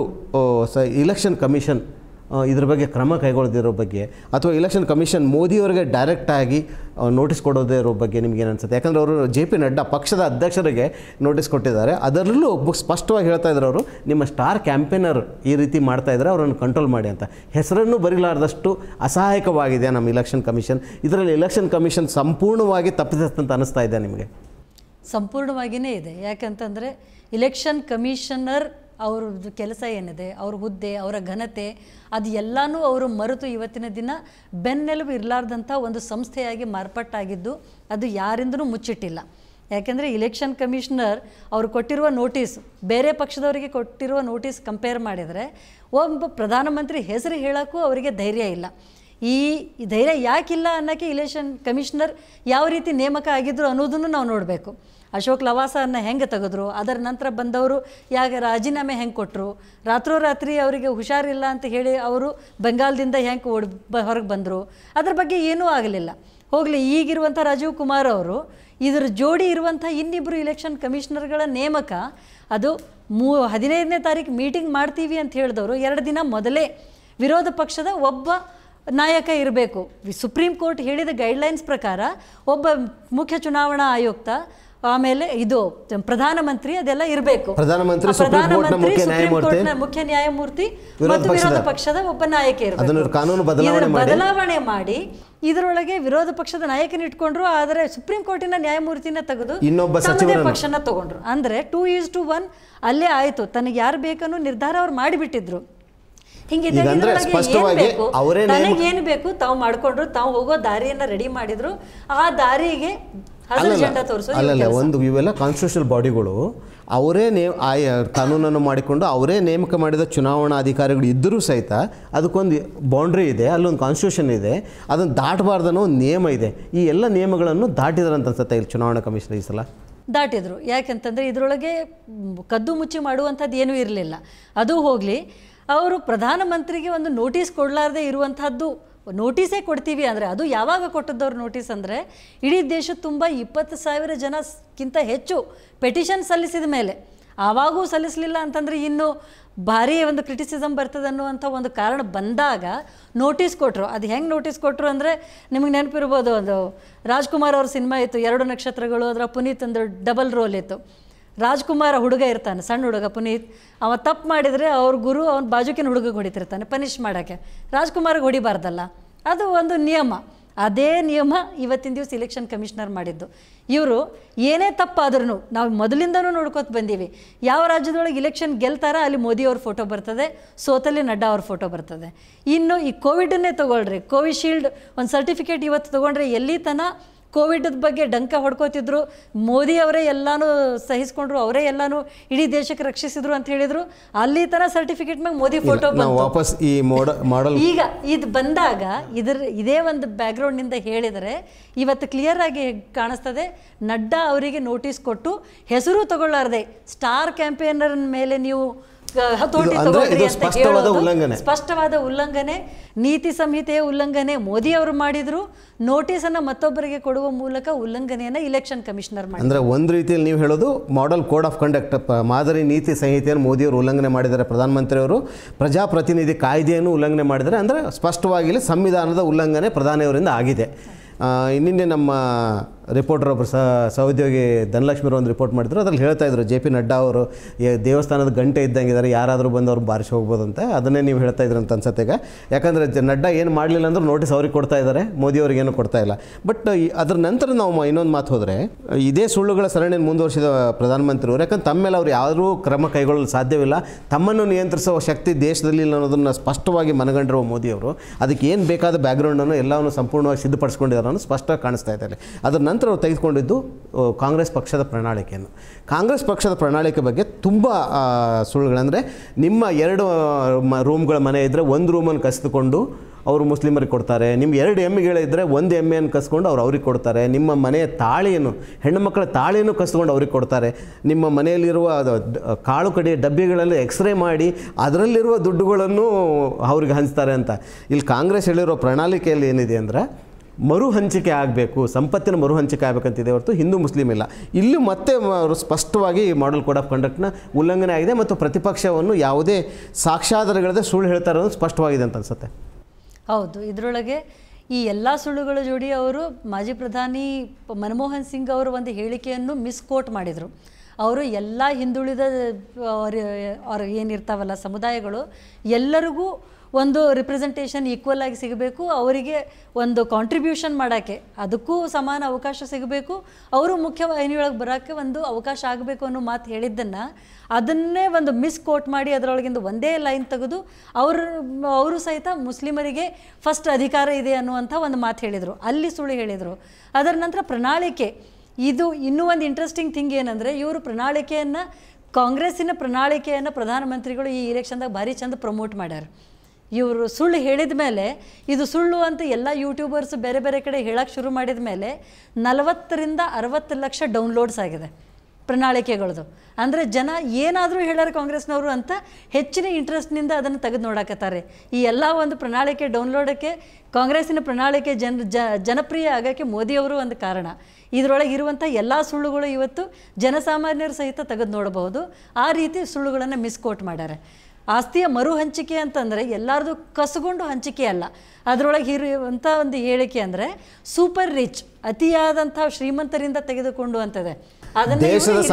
ಸ ಇಲೆಕ್ಷನ್ ಕಮಿಷನ್ ಇದ್ರ ಬಗ್ಗೆ ಕ್ರಮ ಕೈಗೊಳ್ಳದಿರೋ ಬಗ್ಗೆ, ಅಥವಾ ಇಲೆಕ್ಷನ್ ಕಮಿಷನ್ ಮೋದಿಯವರಿಗೆ ಡೈರೆಕ್ಟಾಗಿ ನೋಟಿಸ್ ಕೊಡೋದೇ ಇರೋ ಬಗ್ಗೆ ನಿಮಗೇನು ಅನಿಸುತ್ತೆ? ಯಾಕಂದರೆ ಅವರು ಜೆ ಪಿ ನಡ್ಡಾ ಪಕ್ಷದ ಅಧ್ಯಕ್ಷರಿಗೆ ನೋಟಿಸ್ ಕೊಟ್ಟಿದ್ದಾರೆ. ಅದರಲ್ಲೂ ಸ್ಪಷ್ಟವಾಗಿ ಹೇಳ್ತಾ ಇದ್ದಾರೆ ಅವರು, ನಿಮ್ಮ ಸ್ಟಾರ್ ಕ್ಯಾಂಪೇನರ್ ಈ ರೀತಿ ಮಾಡ್ತಾ ಇದ್ದಾರೆ, ಅವರನ್ನು ಕಂಟ್ರೋಲ್ ಮಾಡಿ ಅಂತ. ಹೆಸರನ್ನು ಬರೀಲಾರ್ದಷ್ಟು ಅಸಹಾಯಕವಾಗಿದೆ ನಮ್ಮ ಇಲೆಕ್ಷನ್ ಕಮಿಷನ್. ಇದರಲ್ಲಿ ಇಲೆಕ್ಷನ್ ಕಮಿಷನ್ ಸಂಪೂರ್ಣವಾಗಿ ತಪ್ಪಿತಸ್ಥಂತ ಅನ್ನಿಸ್ತಾ ಇದೆ ನಿಮಗೆ? ಸಂಪೂರ್ಣವಾಗಿಯೇ ಇದೆ. ಯಾಕಂತಂದರೆ ಇಲೆಕ್ಷನ್ ಕಮಿಷನರ್ ಅವ್ರದ್ದು ಕೆಲಸ ಏನಿದೆ, ಅವ್ರ ಹುದ್ದೆ, ಅವರ ಘನತೆ, ಅದು ಎಲ್ಲನೂ ಅವರು ಮರೆತು ಇವತ್ತಿನ ದಿನ ಬೆನ್ನೆಲುಬು ಇರಲಾರ್ದಂಥ ಒಂದು ಸಂಸ್ಥೆಯಾಗಿ ಮಾರ್ಪಾಟಾಗಿದ್ದು ಅದು ಯಾರಿಂದನೂ ಮುಚ್ಚಿಟ್ಟಿಲ್ಲ. ಯಾಕೆಂದರೆ ಇಲೆಕ್ಷನ್ ಕಮಿಷನರ್ ಅವರು ಕೊಟ್ಟಿರುವ ನೋಟಿಸ್ ಬೇರೆ ಪಕ್ಷದವರಿಗೆ ಕೊಟ್ಟಿರುವ ನೋಟಿಸ್ ಕಂಪೇರ್ ಮಾಡಿದರೆ ಒಬ್ಬ ಪ್ರಧಾನಮಂತ್ರಿ ಹೆಸರು ಹೇಳೋಕ್ಕೂ ಅವರಿಗೆ ಧೈರ್ಯ ಇಲ್ಲ. ಈ ಧೈರ್ಯ ಯಾಕಿಲ್ಲ ಅನ್ನೋಕ್ಕೆ ಇಲೆಕ್ಷನ್ ಕಮಿಷನರ್ ಯಾವ ರೀತಿ ನೇಮಕ ಆಗಿದ್ರು ಅನ್ನೋದನ್ನು ನಾವು ನೋಡಬೇಕು. ಅಶೋಕ್ ಲವಾಸನ್ನು ಹೆಂಗೆ ತೆಗೆದ್ರು, ಅದರ ನಂತರ ಬಂದವರು ಯಾಕೆ ರಾಜೀನಾಮೆ ಹೆಂಗೆ ಕೊಟ್ಟರು, ರಾತ್ರೋರಾತ್ರಿ ಅವರಿಗೆ ಹುಷಾರಿಲ್ಲ ಅಂತ ಹೇಳಿ ಅವರು ಬೆಂಗಾಲದಿಂದ ಹೆಂಗೆ ಓಡ್ ಬ ಹೊರಗೆ ಬಂದರು, ಅದ್ರ ಬಗ್ಗೆ ಏನೂ ಆಗಲಿಲ್ಲ. ಹೋಗಲಿ, ಈಗಿರುವಂಥ ರಾಜೀವ್ ಕುಮಾರ್ ಅವರು ಇದರ ಜೋಡಿ ಇರುವಂಥ ಇನ್ನಿಬ್ಬರು ಇಲೆಕ್ಷನ್ ಕಮಿಷನರ್ಗಳ ನೇಮಕ, ಅದು ಮೂ ಹದಿನೈದನೇ ತಾರೀಕು ಮೀಟಿಂಗ್ ಮಾಡ್ತೀವಿ ಅಂತ ಹೇಳಿದವರು ಎರಡು ದಿನ ಮೊದಲೇ ವಿರೋಧ ಪಕ್ಷದ ಒಬ್ಬ ನಾಯಕ ಇರಬೇಕು. ಸುಪ್ರೀಂ ಕೋರ್ಟ್ ಹೇಳಿದ ಗೈಡ್ಲೈನ್ಸ್ ಪ್ರಕಾರ ಒಬ್ಬ ಮುಖ್ಯ ಚುನಾವಣಾ ಆಯುಕ್ತ, ಆಮೇಲೆ ಇದು ಪ್ರಧಾನಮಂತ್ರಿ, ಅದೆಲ್ಲ ಇರಬೇಕು. ಪ್ರಧಾನಮಂತ್ರಿ, ಮುಖ್ಯ ನ್ಯಾಯಮೂರ್ತಿ ಮತ್ತು ವಿರೋಧ ಪಕ್ಷದ ಒಬ್ಬ ನಾಯಕ ಇರಬೇಕು. ಕಾನೂನು ಬದಲಾವಣೆ ಮಾಡಿ ಇದರೊಳಗೆ ವಿರೋಧ ಪಕ್ಷದ ನಾಯಕನ ಇಟ್ಕೊಂಡ್ರು, ಆದರೆ ಸುಪ್ರೀಂ ಕೋರ್ಟಿನ ನ್ಯಾಯಮೂರ್ತಿನ ತೆಗೆದು ಇನ್ನೊಬ್ಬ ತಮ್ಮದೇ ಪಕ್ಷನ ತಗೊಂಡ್ರು. ಅಂದ್ರೆ ಟೂ ಈಸ್ ಟು ಒನ್ ಅಲ್ಲೇ ಆಯ್ತು. ತನಗೆ ಯಾರು ಬೇಕನ್ನೋ ನಿರ್ಧಾರ ಅವ್ರು ಮಾಡಿಬಿಟ್ಟಿದ್ರು. ತನಗೇನು ಬೇಕು ತಾವು ಮಾಡ್ಕೊಂಡ್ರು, ತಾವು ಹೋಗೋ ದಾರಿಯನ್ನ ರೆಡಿ ಮಾಡಿದ್ರು, ಆ ದಾರಿಗೆ ಅಲ್ಲಲ್ಲ ಒಂದು ಇವೆಲ್ಲ ಕಾನ್ಸ್ಟಿಟ್ಯೂಷನಲ್ ಬಾಡಿಗಳು ಅವರೇ ನೇ ಆಯ ಕಾನೂನನ್ನು ಮಾಡಿಕೊಂಡು ಅವರೇ ನೇಮಕ ಮಾಡಿದ ಚುನಾವಣಾ ಅಧಿಕಾರಿಗಳು ಇದ್ದರೂ ಸಹಿತ ಅದಕ್ಕೊಂದು ಬೌಂಡ್ರಿ ಇದೆ, ಅಲ್ಲೊಂದು ಕಾನ್ಸ್ಟಿಟ್ಯೂಷನ್ ಇದೆ, ಅದನ್ನು ದಾಟಬಾರ್ದನ್ನೋ ಒಂದು ನಿಯಮ ಇದೆ. ಈ ಎಲ್ಲ ನಿಯಮಗಳನ್ನು ದಾಟಿದ್ರಂತ ಅನ್ಸುತ್ತೆ ಇಲ್ಲಿ ಚುನಾವಣಾ ಕಮಿಷನ್ ಈ ಸಲ ದಾಟಿದ್ರು. ಯಾಕೆಂತಂದರೆ ಇದರೊಳಗೆ ಕದ್ದು ಮುಚ್ಚಿ ಮಾಡುವಂಥದ್ದು ಏನೂ ಇರಲಿಲ್ಲ. ಅದು ಹೋಗಲಿ, ಅವರು ಪ್ರಧಾನಮಂತ್ರಿಗೆ ಒಂದು ನೋಟಿಸ್ ಕೊಡಲಾರ್ದೆ ಇರುವಂಥದ್ದು, ನೋಟಿಸೇ ಕೊಡ್ತೀವಿ ಅಂದರೆ ಅದು ಯಾವಾಗ ಕೊಟ್ಟದ್ದವ್ರು ನೋಟಿಸ್ ಅಂದರೆ ಇಡೀ ದೇಶದ ತುಂಬ ಇಪ್ಪತ್ತು ಸಾವಿರ ಜನಕ್ಕಿಂತ ಹೆಚ್ಚು ಪೆಟಿಷನ್ ಸಲ್ಲಿಸಿದ ಮೇಲೆ. ಆವಾಗೂ ಸಲ್ಲಿಸಲಿಲ್ಲ ಅಂತಂದರೆ ಇನ್ನು ಭಾರಿ ಒಂದು ಕ್ರಿಟಿಸಿಸಮ್ ಬರ್ತದೆ ಅನ್ನುವಂಥ ಒಂದು ಕಾರಣ ಬಂದಾಗ ನೋಟಿಸ್ ಕೊಟ್ಟರು. ಅದು ಹೆಂಗೆ ನೋಟಿಸ್ ಕೊಟ್ಟರು ಅಂದರೆ ನಿಮಗೆ ನೆನಪಿರ್ಬೋದು, ಒಂದು ರಾಜ್ಕುಮಾರ್ ಅವ್ರ ಸಿನಿಮಾ ಇತ್ತು ಎರಡು ನಕ್ಷತ್ರಗಳು, ಅದರ ಪುನೀತ್ ಒಂದು ಡಬಲ್ ರೋಲ್ ಇತ್ತು. ರಾಜ್ಕುಮಾರ ಹುಡುಗ ಇರ್ತಾನೆ, ಸಣ್ಣ ಹುಡುಗ ಪುನೀತ್, ಅವ ತಪ್ಪು ಮಾಡಿದರೆ ಅವ್ರ ಗುರು ಅವ್ನ ಬಾಜುಕಿನ ಹುಡುಗಗೆ ಹೊಡಿತಿರ್ತಾನೆ ಪನಿಷ್ ಮಾಡೋಕ್ಕೆ. ರಾಜ್ಕುಮಾರ್ಗೆ ಹೊಡಿಬಾರ್ದಲ್ಲ, ಅದು ಒಂದು ನಿಯಮ. ಅದೇ ನಿಯಮ ಇವತ್ತಿನ ದಿವಸ ಇಲೆಕ್ಷನ್ ಕಮಿಷನರ್ ಮಾಡಿದ್ದು. ಇವರು ಏನೇ ತಪ್ಪಾದ್ರೂ ನಾವು ಮೊದಲಿಂದನೂ ನೋಡ್ಕೊತ ಬಂದೀವಿ, ಯಾವ ರಾಜ್ಯದೊಳಗೆ ಇಲೆಕ್ಷನ್ ಗೆಲ್ತಾರ ಅಲ್ಲಿ ಮೋದಿಯವ್ರ ಫೋಟೋ ಬರ್ತದೆ, ಸೋತಲ್ಲಿ ನಡ್ಡಾ ಅವ್ರ ಫೋಟೋ ಬರ್ತದೆ. ಇನ್ನು ಈ ಕೋವಿಡನ್ನೇ ತೊಗೊಳ್ರಿ, ಕೋವಿಶೀಲ್ಡ್ ಒಂದು ಸರ್ಟಿಫಿಕೇಟ್ ಇವತ್ತು ತೊಗೊಂಡ್ರೆ ಎಲ್ಲಿ ತನ ಕೋವಿಡ್ ಬಗ್ಗೆ ಡಂಕ ಹೊಡ್ಕೋತಿದ್ರು, ಮೋದಿ ಅವರೇ ಎಲ್ಲನೂ ಸಹಿಸ್ಕೊಂಡ್ರು, ಅವರೇ ಎಲ್ಲನೂ ಇಡೀ ದೇಶಕ್ಕೆ ರಕ್ಷಿಸಿದ್ರು ಅಂತ ಹೇಳಿದ್ರು. ಅಲ್ಲಿ ತರ ಸರ್ಟಿಫಿಕೇಟ್ ಮ್ಯಾಗ ಮೋದಿ ಫೋಟೋ ವಾಪಸ್ ಈ ಮಾಡೆಲ್ ಈಗ ಇದು ಬಂದಾಗ ಇದ್ರ ಇದೇ ಒಂದು ಬ್ಯಾಕ್ಗ್ರೌಂಡ್ನಿಂದ ಹೇಳಿದರೆ ಇವತ್ತು ಕ್ಲಿಯರ್ ಆಗಿ ಕಾಣಿಸ್ತದೆ. ನಡ್ಡಾ ಅವರಿಗೆ ನೋಟಿಸ್ ಕೊಟ್ಟು ಹೆಸರು ತಗೊಳ್ಳಾರ್ದೆ ಸ್ಟಾರ್ ಕ್ಯಾಂಪೇನರ್ ಮೇಲೆ ನೀವು ಹತೋಟಿ ಅಂದ್ರೆ ತಗೊಳ್ರಿ ಇದು ಅಂತ ಸ್ಪಷ್ಟವಾದ ಹೇಳೋದು ಉಲ್ಲಂಘನೆ. ಸ್ಪಷ್ಟವಾದ ಉಲ್ಲಂಘನೆ, ನೀತಿ ಸಂಹಿತೆಯ ಉಲ್ಲಂಘನೆ. ಮೋದಿ ಅವರು ಮಾಡಿದ್ರು, ನೋಟಿಸ್ ಅನ್ನ ಮತ್ತೊಬ್ಬರಿಗೆ ಕೊಡುವ ಮೂಲಕ ಉಲ್ಲಂಘನೆಯನ್ನ ಇಲೆಕ್ಷನ್ ಕಮಿಷನರ್ ಮಾಡಿ. ಅಂದ್ರೆ ಒಂದು ರೀತಿಯಲ್ಲಿ ನೀವು ಹೇಳೋದು ಮಾಡೆಲ್ ಕೋಡ್ ಆಫ್ ಕಂಡಕ್ಟ್, ಮಾದರಿ ನೀತಿ ಸಂಹಿತೆಯನ್ನು ಮೋದಿಯವರು ಉಲ್ಲಂಘನೆ ಮಾಡಿದ್ದಾರೆ. ಪ್ರಧಾನಮಂತ್ರಿಯವರು ಪ್ರಜಾಪ್ರತಿನಿಧಿ ಕಾಯ್ದೆಯನ್ನು ಉಲ್ಲಂಘನೆ ಮಾಡಿದ್ದಾರೆ. ಅಂದರೆ ಸ್ಪಷ್ಟವಾಗಿ ಸಂವಿಧಾನದ ಉಲ್ಲಂಘನೆ ಪ್ರಧಾನಿಯವರಿಂದ ಆಗಿದೆ. ಇನ್ನಿನ್ನೆ ನಮ್ಮ ರಿಪೋರ್ಟರ್ ಒಬ್ಬರು ಸಹ ಸಹೋದ್ಯೋಗಿ ಧನಲಕ್ಷ್ಮಿರು ಒಂದು ರಿಪೋರ್ಟ್ ಮಾಡಿದ್ರು. ಅದ್ರಲ್ಲಿ ಹೇಳ್ತಾ ಇದ್ರು ಜೆ ಪಿ ನಡ್ಡಾ ಅವರು ದೇವಸ್ಥಾನದ ಗಂಟೆ ಇದ್ದಂಗಿದ್ದಾರೆ, ಯಾರಾದರೂ ಬಂದು ಅವ್ರು ಬಾರಿಸಿ ಹೋಗ್ಬೋದು ಅಂತ. ಅದನ್ನೇ ನೀವು ಹೇಳ್ತಾ ಇದ್ರಿ ಅಂತ ಅನ್ಸುತ್ತೆ ಈಗ. ಯಾಕಂದರೆ ನಡ್ಡಾ ಏನು ಮಾಡಲಿಲ್ಲ ಅಂದ್ರೂ ನೋಟಿಸ್ ಅವ್ರಿಗೆ ಕೊಡ್ತಾ ಇದ್ದಾರೆ, ಮೋದಿಯವ್ರಿಗೆ ಏನು ಕೊಡ್ತಾ ಇಲ್ಲ. ಬಟ್ ಅದ್ರ ನಂತರ ನಾವು ಇನ್ನೊಂದು ಮಾತು ಹೋದರೆ, ಇದೇ ಸುಳ್ಳುಗಳ ಸರಣಿಯನ್ನು ಮುಂದುವರಿಸಿದ ಪ್ರಧಾನಮಂತ್ರಿಯವರು, ಯಾಕಂದ್ರೆ ತಮ್ಮ ಮೇಲೆ ಅವ್ರು ಯಾರೂ ಕ್ರಮ ಕೈಗೊಳ್ಳಲು ಸಾಧ್ಯವಿಲ್ಲ, ತಮ್ಮನ್ನು ನಿಯಂತ್ರಿಸುವ ಶಕ್ತಿ ದೇಶದಲ್ಲಿ ಇಲ್ಲ ಅನ್ನೋದನ್ನು ಸ್ಪಷ್ಟವಾಗಿ ಮನಗಂಡಿರುವ ಮೋದಿಯವರು ಅದಕ್ಕೆ ಏನು ಬೇಕಾದ ಬ್ಯಾಕ್ಗ್ರೌಂಡನ್ನು ಎಲ್ಲವನ್ನು ಸಂಪೂರ್ಣವಾಗಿ ಸಿದ್ಧಪಡಿಸ್ಕೊಂಡಿದ್ದಾರೆ ಅನ್ನೋದು ಸ್ಪಷ್ಟ ಕಾಣಿಸ್ತಾ ಇದೆ. ಅದರ ನಂತರ ಅವರು ತೆಗೆದುಕೊಂಡಿದ್ದು ಕಾಂಗ್ರೆಸ್ ಪಕ್ಷದ ಪ್ರಣಾಳಿಕೆಯನ್ನು. ಕಾಂಗ್ರೆಸ್ ಪಕ್ಷದ ಪ್ರಣಾಳಿಕೆ ಬಗ್ಗೆ ತುಂಬ ಸುಳ್ಳುಗಳಂದರೆ, ನಿಮ್ಮ ಎರಡು ರೂಮ್ಗಳ ಮನೆ ಇದ್ದರೆ ಒಂದು ರೂಮನ್ನು ಕಸಿದುಕೊಂಡು ಅವರು ಮುಸ್ಲಿಮರಿಗೆ ಕೊಡ್ತಾರೆ, ನಿಮ್ಮ ಎರಡು ಎಮ್ಮೆಗಳಿದ್ದರೆ ಒಂದು ಎಮ್ಮೆಯನ್ನು ಕಸ್ಕೊಂಡು ಅವ್ರು ಅವ್ರಿಗೆ ಕೊಡ್ತಾರೆ, ನಿಮ್ಮ ಮನೆಯ ತಾಳಿಯನ್ನು, ಹೆಣ್ಣು ಮಕ್ಕಳ ತಾಳಿಯನ್ನು ಕಸ್ಕೊಂಡು ಅವ್ರಿಗೆ ಕೊಡ್ತಾರೆ, ನಿಮ್ಮ ಮನೆಯಲ್ಲಿರುವ ಕಾಳು ಕಡಿ ಡಬ್ಬಿಗಳಲ್ಲಿ ಎಕ್ಸ್ರೇ ಮಾಡಿ ಅದರಲ್ಲಿರುವ ದುಡ್ಡುಗಳನ್ನು ಅವ್ರಿಗೆ ಹಂಚ್ತಾರೆ ಅಂತ. ಇಲ್ಲಿ ಕಾಂಗ್ರೆಸ್ ಹೇಳಿರೋ ಪ್ರಣಾಳಿಕೆಯಲ್ಲಿ ಏನಿದೆ ಅಂದರೆ, ಮರು ಹಂಚಿಕೆ ಆಗಬೇಕು, ಸಂಪತ್ತಿನ ಮರು ಹಂಚಿಕೆ ಆಗಬೇಕಂತಿದೆ ಹೊರತು ಹಿಂದೂ ಮುಸ್ಲಿಂ ಇಲ್ಲ. ಇಲ್ಲಿ ಮತ್ತೆ ಅವರು ಸ್ಪಷ್ಟವಾಗಿ ಮಾಡೆಲ್ ಕೋಡ್ ಆಫ್ ಕಂಡಕ್ಟ್ನ ಉಲ್ಲಂಘನೆ ಆಗಿದೆ ಮತ್ತು ಪ್ರತಿಪಕ್ಷವನ್ನು ಯಾವುದೇ ಸಾಕ್ಷ್ಯಾಧಾರಗಳದೆ ಸುಳ್ಳು ಹೇಳ್ತಾರೆ ಅನ್ನೋದು ಸ್ಪಷ್ಟವಾಗಿದೆ ಅಂತ ಅನ್ಸುತ್ತೆ. ಹೌದು, ಇದರೊಳಗೆ ಈ ಎಲ್ಲ ಸುಳ್ಳುಗಳ ಜೋಡಿ ಅವರು ಮಾಜಿ ಪ್ರಧಾನಿ ಮನಮೋಹನ್ ಸಿಂಗ್ ಅವರ ಒಂದು ಹೇಳಿಕೆಯನ್ನು ಮಿಸ್ಕೋಟ್ ಮಾಡಿದರು. ಅವರು ಎಲ್ಲ ಹಿಂದುಳಿದ ಅವ್ರು ಏನಿರ್ತಾವಲ್ಲ ಸಮುದಾಯಗಳು ಎಲ್ಲರಿಗೂ ಒಂದು ರಿಪ್ರೆಸೆಂಟೇಷನ್ ಈಕ್ವಲ್ ಆಗಿ ಸಿಗಬೇಕು, ಅವರಿಗೆ ಒಂದು ಕಾಂಟ್ರಿಬ್ಯೂಷನ್ ಮಾಡೋಕ್ಕೆ ಅದಕ್ಕೂ ಸಮಾನ ಅವಕಾಶ ಸಿಗಬೇಕು, ಅವರು ಮುಖ್ಯವಾಹಿನಿಯೊಳಗೆ ಬರೋಕ್ಕೆ ಒಂದು ಅವಕಾಶ ಆಗಬೇಕು ಅನ್ನೋ ಮಾತು ಹೇಳಿದ್ದನ್ನು ಅದನ್ನೇ ಒಂದು ಮಿಸ್ ಕೋಟ್ ಮಾಡಿ ಅದರೊಳಗಿಂದ ಒಂದೇ ಲೈನ್ ತೆಗೆದು ಅವರು ಅವರು ಸಹಿತ ಮುಸ್ಲಿಮರಿಗೆ ಫಸ್ಟ್ ಅಧಿಕಾರ ಇದೆ ಅನ್ನುವಂಥ ಒಂದು ಮಾತು ಹೇಳಿದರು, ಅಲ್ಲಿ ಸುಳ್ಳು ಹೇಳಿದರು. ಅದರ ನಂತರ ಪ್ರಣಾಳಿಕೆ, ಇದು ಇನ್ನೂ ಒಂದು ಇಂಟ್ರೆಸ್ಟಿಂಗ್ ಥಿಂಗ್ ಏನಂದರೆ, ಇವರು ಪ್ರಣಾಳಿಕೆಯನ್ನು ಕಾಂಗ್ರೆಸ್ಸಿನ ಪ್ರಣಾಳಿಕೆಯನ್ನು ಪ್ರಧಾನಮಂತ್ರಿಗಳು ಈ ಇಲೆಕ್ಷನ್ದಾಗ ಭಾರಿ ಚಂದ ಪ್ರಮೋಟ್ ಮಾಡ್ಯಾರ. ಇವರು ಸುಳ್ಳು ಹೇಳಿದ ಮೇಲೆ ಇದು ಸುಳ್ಳು ಅಂತ ಎಲ್ಲ ಯೂಟ್ಯೂಬರ್ಸ್ ಬೇರೆ ಬೇರೆ ಕಡೆ ಹೇಳಕ್ಕೆ ಶುರು ಮಾಡಿದ ಮೇಲೆ ನಲವತ್ತರಿಂದ ಅರವತ್ತು ಲಕ್ಷ ಡೌನ್ಲೋಡ್ಸ್ ಆಗಿದೆ ಪ್ರಣಾಳಿಕೆಗಳದು. ಅಂದರೆ ಜನ ಏನಾದರೂ ಹೇಳ್ಯಾರ ಕಾಂಗ್ರೆಸ್ನವರು ಅಂತ ಹೆಚ್ಚಿನ ಇಂಟ್ರೆಸ್ಟ್ನಿಂದ ಅದನ್ನು ತೆಗೆದು ನೋಡಕತ್ತಾರೆ. ಈ ಎಲ್ಲ ಒಂದು ಪ್ರಣಾಳಿಕೆ ಡೌನ್ಲೋಡಕ್ಕೆ ಕಾಂಗ್ರೆಸ್ಸಿನ ಪ್ರಣಾಳಿಕೆ ಜನ ಜ ಜನಪ್ರಿಯ ಆಗೋಕ್ಕೆ ಮೋದಿಯವರು ಒಂದು ಕಾರಣ. ಇದರೊಳಗೆ ಇರುವಂಥ ಎಲ್ಲ ಸುಳ್ಳುಗಳು ಇವತ್ತು ಜನಸಾಮಾನ್ಯರು ಸಹಿತ ತೆಗೆದು ನೋಡಬಹುದು. ಆ ರೀತಿ ಸುಳ್ಳುಗಳನ್ನು ಮಿಸ್ಕೋಟ್ ಮಾಡ್ಯಾರೆ. ಆಸ್ತಿಯ ಮರು ಹಂಚಿಕೆ ಅಂತಂದರೆ ಎಲ್ಲರದು ಕಸಗೊಂಡು ಹಂಚಿಕೆ ಅಲ್ಲ, ಅದರೊಳಗೆ ಇರುವಂಥ ಒಂದು ಹೇಳಿಕೆ ಅಂದರೆ ಸೂಪರ್ ರಿಚ್, ಅತಿಯಾದಂಥ ಶ್ರೀಮಂತರಿಂದ ತೆಗೆದುಕೊಂಡು ಅಂತದೆ, ಅದನ್ನು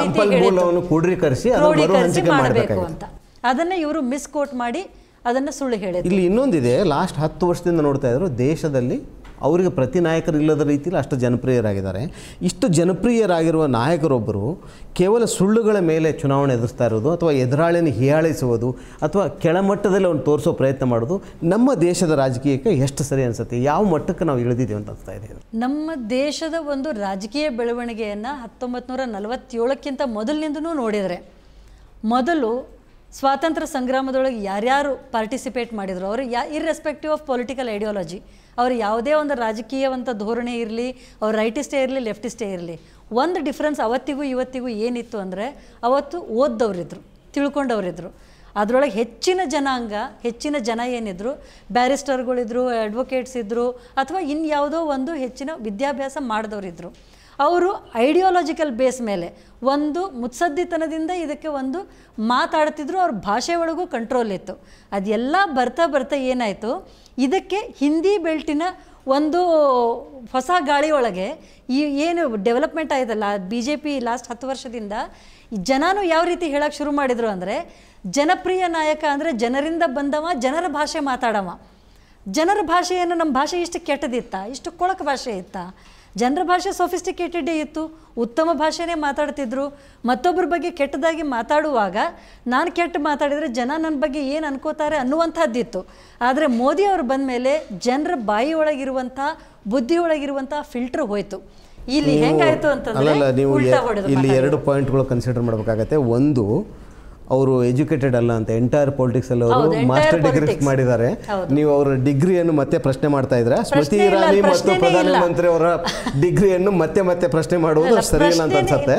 ಕ್ರೋಢೀಕರಿಸಿ ಮಾಡಬೇಕು ಅಂತ ಅದನ್ನು ಇವರು ಮಿಸ್ಕೋಟ್ ಮಾಡಿ ಅದನ್ನು ಸುಳ್ಳು ಹೇಳಿದ್ರು. ಇಲ್ಲಿ ಇನ್ನೊಂದಿದೆ, ಲಾಸ್ಟ್ ಹತ್ತು ವರ್ಷದಿಂದ ನೋಡ್ತಾ ಇದ್ರು ದೇಶದಲ್ಲಿ ಅವರಿಗೆ ಪ್ರತಿ ನಾಯಕರು ಇಲ್ಲದ ರೀತಿಯಲ್ಲಿ ಅಷ್ಟು ಜನಪ್ರಿಯರಾಗಿದ್ದಾರೆ. ಇಷ್ಟು ಜನಪ್ರಿಯರಾಗಿರುವ ನಾಯಕರೊಬ್ಬರು ಕೇವಲ ಸುಳ್ಳುಗಳ ಮೇಲೆ ಚುನಾವಣೆ ಎದುರಿಸ್ತಾ ಇರೋದು ಅಥವಾ ಎದುರಾಳಿಯನ್ನು ಹೀಯಾಳಿಸುವುದು ಅಥವಾ ಕೆಳಮಟ್ಟದಲ್ಲಿ ಅವ್ನು ತೋರಿಸೋ ಪ್ರಯತ್ನ ಮಾಡೋದು ನಮ್ಮ ದೇಶದ ರಾಜಕೀಯಕ್ಕೆ ಎಷ್ಟು ಸರಿ ಅನಿಸುತ್ತೆ? ಯಾವ ಮಟ್ಟಕ್ಕೆ ನಾವು ಇಳಿದಿದ್ದೀವಿ ಅಂತ ಅನಿಸ್ತಾ ಇದೆ? ನಮ್ಮ ದೇಶದ ಒಂದು ರಾಜಕೀಯ ಬೆಳವಣಿಗೆಯನ್ನು ಹತ್ತೊಂಬತ್ತು ನೂರ ನಲವತ್ತೇಳಕ್ಕಿಂತ ಮೊದಲಿನಿಂದನೂ ನೋಡಿದರೆ, ಮೊದಲು ಸ್ವಾತಂತ್ರ್ಯ ಸಂಗ್ರಾಮದೊಳಗೆ ಯಾರ್ಯಾರು ಪಾರ್ಟಿಸಿಪೇಟ್ ಮಾಡಿದರು ಅವರು ಯಾ ಇರ್ರೆಸ್ಪೆಕ್ಟಿವ್ ಆಫ್ ಪೊಲಿಟಿಕಲ್ ಐಡಿಯಾಲಜಿ, ಅವರು ಯಾವುದೇ ಒಂದು ರಾಜಕೀಯವಂತ ಧೋರಣೆ ಇರಲಿ, ಅವ್ರು ರೈಟಿಸ್ಟೇ ಇರಲಿ ಲೆಫ್ಟಿಸ್ಟೇ ಇರಲಿ, ಒಂದು ಡಿಫ್ರೆನ್ಸ್ ಅವತ್ತಿಗೂ ಇವತ್ತಿಗೂ ಏನಿತ್ತು ಅಂದರೆ ಅವತ್ತು ಓದ್ದವರಿದ್ದರು, ತಿಳ್ಕೊಂಡವರಿದ್ದರು. ಅದರೊಳಗೆ ಹೆಚ್ಚಿನ ಜನಾಂಗ, ಹೆಚ್ಚಿನ ಜನ ಏನಿದ್ರು, ಬ್ಯಾರಿಸ್ಟರ್ಗಳಿದ್ರು, ಅಡ್ವೊಕೇಟ್ಸ್ ಇದ್ದರು, ಅಥವಾ ಇನ್ಯಾವುದೋ ಒಂದು ಹೆಚ್ಚಿನ ವಿದ್ಯಾಭ್ಯಾಸ ಮಾಡಿದವರಿದ್ದರು. ಅವರು ಐಡಿಯಾಲಜಿಕಲ್ ಬೇಸ್ ಮೇಲೆ ಒಂದು ಮುತ್ಸದ್ದಿತನದಿಂದ ಇದಕ್ಕೆ ಒಂದು ಮಾತಾಡ್ತಿದ್ರು, ಅವ್ರ ಭಾಷೆ ಒಳಗೂ ಕಂಟ್ರೋಲ್ ಇತ್ತು. ಅದೆಲ್ಲ ಬರ್ತಾ ಬರ್ತಾ ಏನಾಯಿತು, ಇದಕ್ಕೆ ಹಿಂದಿ ಬೆಲ್ಟಿನ ಒಂದು ಹೊಸ ಗಾಳಿ ಒಳಗೆ ಈ ಏನು ಡೆವಲಪ್ಮೆಂಟ್ ಆಯ್ತಲ್ಲ ಬಿ ಜೆ ಪಿ ಲಾಸ್ಟ್ ಹತ್ತು ವರ್ಷದಿಂದ, ಜನನೂ ಯಾವ ರೀತಿ ಹೇಳೋಕ್ಕೆ ಶುರು ಮಾಡಿದರು ಅಂದರೆ, ಜನಪ್ರಿಯ ನಾಯಕ ಅಂದರೆ ಜನರಿಂದ ಬಂದವ, ಜನರ ಭಾಷೆ ಮಾತಾಡವ. ಜನರ ಭಾಷೆಯನ್ನು ನಮ್ಮ ಭಾಷೆ ಇಷ್ಟು ಕೆಟ್ಟದಿತ್ತ, ಇಷ್ಟು ಕೊಳಕು ಭಾಷೆ ಇತ್ತ? ಜನರ ಭಾಷೆ ಸೊಫಿಸ್ಟಿಕೇಟೆಡೇ ಇತ್ತು, ಉತ್ತಮ ಭಾಷೆನೇ ಮಾತಾಡ್ತಿದ್ರು. ಮತ್ತೊಬ್ಬರ ಬಗ್ಗೆ ಕೆಟ್ಟದಾಗಿ ಮಾತಾಡುವಾಗ ನಾನು ಕೆಟ್ಟ ಮಾತಾಡಿದರೆ ಜನ ನನ್ನ ಬಗ್ಗೆ ಏನು ಅನ್ಕೋತಾರೆ ಅನ್ನುವಂಥದ್ದಿತ್ತು. ಆದರೆ ಮೋದಿ ಅವರು ಬಂದ ಮೇಲೆ ಜನರ ಬಾಯಿ ಒಳಗಿರುವಂಥ, ಬುದ್ಧಿ ಒಳಗಿರುವಂಥ ಫಿಲ್ಟರ್ ಹೋಯಿತು. ಇಲ್ಲಿ ಹೆಂಗಾಯಿತು ಅಂತಂದರೆ ಇಲ್ಲಿ ಎರಡು ಪಾಯಿಂಟ್ಗಳು ಕನ್ಸಿಡರ್ ಮಾಡಬೇಕಾಗತ್ತೆ. ಒಂದು, ಅವರು ಎಜುಕೇಟೆಡ್ ಅಲ್ಲ ಅಂತ, ಎಂಟೈರ್ ಪೊಲಿಟಿಕ್ಸ್ ಅಲ್ಲಿ ಅವರು ಮಾಸ್ಟರ್ ಡಿಗ್ರಿ ಮಾಡಿದ್ದಾರೆ. ನೀವು ಅವರ ಡಿಗ್ರಿಯನ್ನು ಮತ್ತೆ ಪ್ರಶ್ನೆ ಮಾಡ್ತಾ ಇದ್ರೆ ಸ್ಮೃತಿ ಇರಾನಿ ಮತ್ತು ಪ್ರಧಾನಮಂತ್ರಿ ಅವರ ಡಿಗ್ರಿಯನ್ನು ಮತ್ತೆ ಮತ್ತೆ ಪ್ರಶ್ನೆ ಮಾಡುವುದು ಸರಿ ಇಲ್ಲ ಅಂತ ಅನ್ಸುತ್ತೆ.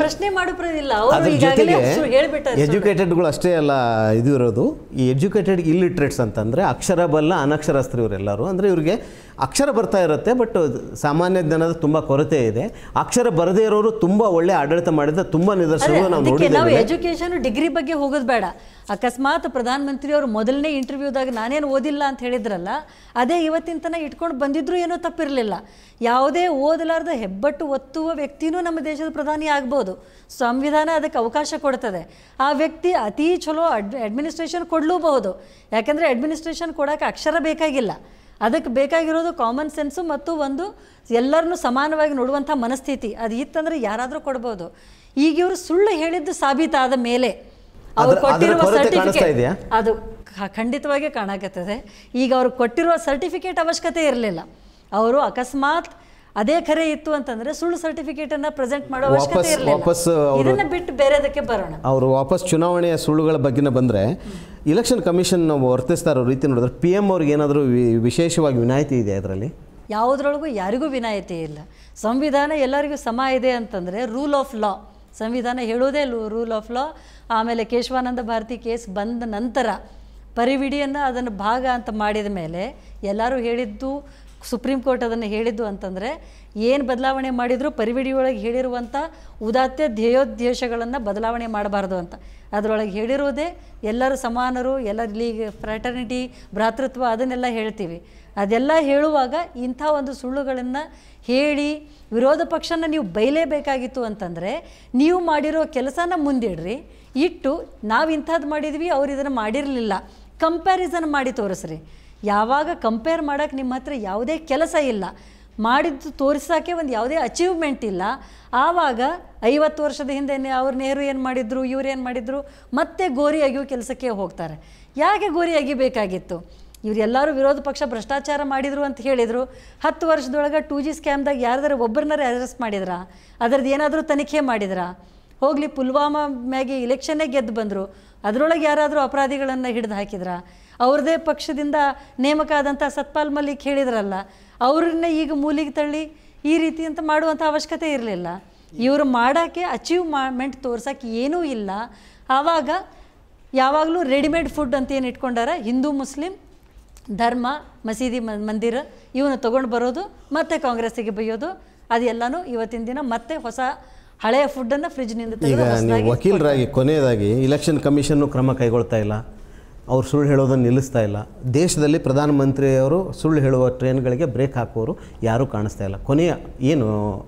ಅದ್ರ ಜೊತೆಗೆ ಎಜುಕೇಟೆಡ್ಗಳು ಅಷ್ಟೇ ಅಲ್ಲ ಇದು ಇರೋದು, ಈ ಎಜುಕೇಟೆಡ್ ಇಲ್ಲಿಟ್ರೇಟ್ಸ್ ಅಂತಂದ್ರೆ ಅಕ್ಷರ ಬಲ್ಲ ಅನಕ್ಷರಸ್ಥರು ಇವರೆಲ್ಲರೂ. ಅಂದ್ರೆ ಇವರಿಗೆ ಅಕ್ಷರ ಬರ್ತಾ ಇರುತ್ತೆ, ಬಟ್ ಸಾಮಾನ್ಯ ಜ್ಞಾನದ ತುಂಬ ಕೊರತೆ ಇದೆ. ಅಕ್ಷರ ಬರದೇ ಇರೋರು ತುಂಬಾ ಒಳ್ಳೆ ಆಡಳಿತ ಮಾಡಿದ ತುಂಬಾ ನಿದರ್ಶನಗಳು ನಾವು ನೋಡಿದ್ದೇವೆ. ಎಜುಕೇಶನ್ ಡಿಗ್ರಿ ಬಗ್ಗೆ ಹೋಗೋದು ಬೇಡ. ಅಕಸ್ಮಾತ್ ಪ್ರಧಾನಮಂತ್ರಿ ಅವರು ಮೊದಲನೇ ಇಂಟರ್ವ್ಯೂದಾಗ ನಾನೇನು ಓದಿಲ್ಲ ಅಂತ ಹೇಳಿದ್ರಲ್ಲ, ಅದೇ ಇವತ್ತಿನ ತನಕ ಇಟ್ಕೊಂಡು ಬಂದಿದ್ರು ಏನೋ ತಪ್ಪಿರಲಿಲ್ಲ. ಯಾವುದೇ ಓದಲಾರ್ದ ಹೆಬ್ಬಟ್ಟು ಒತ್ತುವ ವ್ಯಕ್ತಿನೂ ನಮ್ಮ ದೇಶದ ಪ್ರಧಾನಿ ಆಗ್ಬೋದು. ಸಂವಿಧಾನ ಅದಕ್ಕೆ ಅವಕಾಶ ಕೊಡ್ತದೆ. ಆ ವ್ಯಕ್ತಿ ಅತೀ ಚಲೋ ಅಡ್ ಅಡ್ಮಿನಿಸ್ಟ್ರೇಷನ್ ಕೊಡಲೂಬಹುದು. ಯಾಕಂದರೆ ಅಡ್ಮಿನಿಸ್ಟ್ರೇಷನ್ ಕೊಡೋಕೆ ಅಕ್ಷರ ಬೇಕಾಗಿಲ್ಲ, ಅದಕ್ಕೆ ಬೇಕಾಗಿರೋದು ಕಾಮನ್ ಸೆನ್ಸು ಮತ್ತು ಒಂದು ಎಲ್ಲರನ್ನೂ ಸಮಾನವಾಗಿ ನೋಡುವಂಥ ಮನಸ್ಥಿತಿ. ಅದು ಇತ್ತಂದರೆ ಯಾರಾದರೂ ಕೊಡ್ಬೋದು. ಈಗ ಇವರು ಸುಳ್ಳು ಹೇಳಿದ್ದು ಸಾಬೀತಾದ ಮೇಲೆ ಅವ್ರು ಕೊಟ್ಟಿರುವ ಸರ್ಟಿಫಿಕೇಟ್ ಅದು ಖಂಡಿತವಾಗಿ ಕಾಣಕತ್ತದೆ. ಈಗ ಅವ್ರು ಕೊಟ್ಟಿರುವ ಸರ್ಟಿಫಿಕೇಟ್ ಅವಶ್ಯಕತೆ ಇರಲಿಲ್ಲ. ಅವರು ಅಕಸ್ಮಾತ್ ಅದೇ ಖರೆ ಇತ್ತು ಅಂತಂದ್ರೆ ಸುಳ್ಳು ಸರ್ಟಿಫಿಕೇಟ್ ಅನ್ನ ಪ್ರೆಸೆಂಟ್ ಮಾಡೋ ಅವಶ್ಯಕತೆ ಇರಲಿಲ್ಲ. ಇದನ್ನ ಬಿಟ್ಟು ಬೇರೆದಕ್ಕೆ ಬರೋಣ. ಅವರು ವಾಪಸ್ ಚುನಾವಣೆಯ ಸುಳ್ಳುಗಳ ಬಗ್ಗೆ ಬಂದರೆ ಇಲೆಕ್ಷನ್ ಕಮಿಷನ್ ವರ್ತಿಸ್ತಾ ಇರೋ ರೀತಿ ನೋಡಿದ್ರೆ ಪಿ ಎಂ ಅವ್ರಿಗೆ ಏನಾದರೂ ವಿಶೇಷವಾಗಿ ವಿನಾಯಿತಿ ಇದೆ ಅದರಲ್ಲಿ? ಯಾವುದ್ರೊಳಗೂ ಯಾರಿಗೂ ವಿನಾಯಿತಿ ಇಲ್ಲ. ಸಂವಿಧಾನ ಎಲ್ಲರಿಗೂ ಸಮ ಇದೆ ಅಂತಂದರೆ ರೂಲ್ ಆಫ್ ಲಾ, ಸಂವಿಧಾನ ಹೇಳೋದೇ ರೂಲ್ ಆಫ್ ಲಾ. ಆಮೇಲೆ ಕೇಶವಾನಂದ ಭಾರತಿ ಕೇಸ್ ಬಂದ ನಂತರ ಪರಿವಿಡಿಯನ್ನು ಅದನ್ನು ಭಾಗ ಅಂತ ಮಾಡಿದ ಮೇಲೆ ಎಲ್ಲರೂ ಹೇಳಿದ್ದು, ಸುಪ್ರೀಂ ಕೋರ್ಟ್ ಅದನ್ನು ಹೇಳಿದ್ದು ಅಂತಂದರೆ ಏನು ಬದಲಾವಣೆ ಮಾಡಿದರೂ ಪರಿವಿಡಿ ಒಳಗೆ ಹೇಳಿರುವಂಥ ಉದಾತ್ಯ ಧ್ಯೇಯೋದ್ದೇಶಗಳನ್ನು ಬದಲಾವಣೆ ಮಾಡಬಾರ್ದು ಅಂತ. ಅದರೊಳಗೆ ಹೇಳಿರುವುದೇ ಎಲ್ಲರೂ ಸಮಾನರು, ಎಲ್ಲರಲ್ಲಿ ಫ್ರ್ಯಾಟರ್ನಿಟಿ, ಭ್ರಾತೃತ್ವ ಅದನ್ನೆಲ್ಲ ಹೇಳ್ತೀವಿ. ಅದೆಲ್ಲ ಹೇಳುವಾಗ ಇಂಥ ಒಂದು ಸುಳ್ಳುಗಳನ್ನು ಹೇಳಿ ವಿರೋಧ ಪಕ್ಷನ ನೀವು ಬೈಲೇಬೇಕಾಗಿತ್ತು ಅಂತಂದರೆ ನೀವು ಮಾಡಿರೋ ಕೆಲಸನ ಮುಂದಿಡ್ರಿ, ಇಟ್ಟು ನಾವು ಇಂಥದ್ದು ಮಾಡಿದ್ವಿ ಅವ್ರು ಇದನ್ನು ಮಾಡಿರಲಿಲ್ಲ ಕಂಪ್ಯಾರಿಸನ್ ಮಾಡಿ ತೋರಿಸ್ರಿ. ಯಾವಾಗ ಕಂಪೇರ್ ಮಾಡೋಕ್ಕೆ ನಿಮ್ಮ ಹತ್ರ ಯಾವುದೇ ಕೆಲಸ ಇಲ್ಲ, ಮಾಡಿದ್ದು ತೋರಿಸೋಕ್ಕೆ ಒಂದು ಯಾವುದೇ ಅಚೀವ್ಮೆಂಟ್ ಇಲ್ಲ, ಆವಾಗ ಐವತ್ತು ವರ್ಷದ ಹಿಂದೆ ಅವ್ರು ನೆಹರು ಏನು ಮಾಡಿದ್ರು, ಇವ್ರು ಏನು ಮಾಡಿದ್ರು, ಮತ್ತೆ ಗೋರಿ ಅಗಿಯೋ ಕೆಲಸಕ್ಕೆ ಹೋಗ್ತಾರೆ. ಯಾಕೆ ಗೋರಿ ಅಗಿಬೇಕಾಗಿತ್ತು? ಇವರೆಲ್ಲರೂ ವಿರೋಧ ಪಕ್ಷ ಭ್ರಷ್ಟಾಚಾರ ಮಾಡಿದರು ಅಂತ ಹೇಳಿದರು. ಹತ್ತು ವರ್ಷದೊಳಗೆ ಟೂ ಜಿ ಸ್ಕ್ಯಾಮ್ದಾಗ ಯಾರ್ದಾರು ಒಬ್ಬರನ್ನಾರು ಅರೆಸ್ಟ್ ಮಾಡಿದ್ರಾ? ಅದರದ್ದು ಏನಾದರೂ ತನಿಖೆ ಮಾಡಿದ್ರಾ? ಹೋಗಲಿ, ಪುಲ್ವಾಮಾ ಮ್ಯಾಗೆ ಇಲೆಕ್ಷನ್ನೇ ಗೆದ್ದು ಬಂದರು, ಅದರೊಳಗೆ ಯಾರಾದರೂ ಅಪರಾಧಿಗಳನ್ನು ಹಿಡಿದು ಹಾಕಿದ್ರಾ? ಅವ್ರದ್ದೇ ಪಕ್ಷದಿಂದ ನೇಮಕ ಆದಂಥ ಸತ್ಪಾಲ್ ಮಲ್ಲಿಕ್ ಹೇಳಿದ್ರಲ್ಲ, ಅವ್ರನ್ನೇ ಈಗ ಮೂಲಿಗೆ ತಳ್ಳಿ ಈ ರೀತಿ ಅಂತ ಮಾಡುವಂಥ ಅವಶ್ಯಕತೆ ಇರಲಿಲ್ಲ. ಇವರು ಮಾಡೋಕ್ಕೆ ಅಚೀವ್ಮೆಂಟ್ ತೋರ್ಸೋಕ್ಕೆ ಏನೂ ಇಲ್ಲ. ಆವಾಗ ಯಾವಾಗಲೂ ರೆಡಿಮೇಡ್ ಫುಡ್ ಅಂತ ಏನು ಇಟ್ಕೊಂಡಾರ, ಹಿಂದೂ ಮುಸ್ಲಿಂ ಧರ್ಮ ಮಸೀದಿ ಮಂದಿರ ಇವನು ತೊಗೊಂಡು ಬರೋದು, ಮತ್ತೆ ಕಾಂಗ್ರೆಸ್ಸಿಗೆ ಬೈಯೋದು, ಅದೆಲ್ಲನೂ ಇವತ್ತಿನ ದಿನ ಮತ್ತೆ ಹೊಸ ಹಳೆಯ ಫುಡ್ಡನ್ನು ಫ್ರಿಜ್ನಿಂದ ಈಗ ನೀವು ವಕೀಲರಾಗಿ ಕೊನೆಯದಾಗಿ ಇಲೆಕ್ಷನ್ ಕಮಿಷನ್ನು ಕ್ರಮ ಕೈಗೊಳ್ತಾ ಇಲ್ಲ, ಅವ್ರು ಸುಳ್ಳು ಹೇಳೋದನ್ನು ನಿಲ್ಲಿಸ್ತಾ ಇಲ್ಲ. ದೇಶದಲ್ಲಿ ಪ್ರಧಾನಮಂತ್ರಿಯವರು ಸುಳ್ಳು ಹೇಳುವ ಟ್ರೈನ್ಗಳಿಗೆ ಬ್ರೇಕ್ ಹಾಕುವವರು ಯಾರೂ ಕಾಣಿಸ್ತಾ ಇಲ್ಲ. ಕೊನೆಯ ಏನು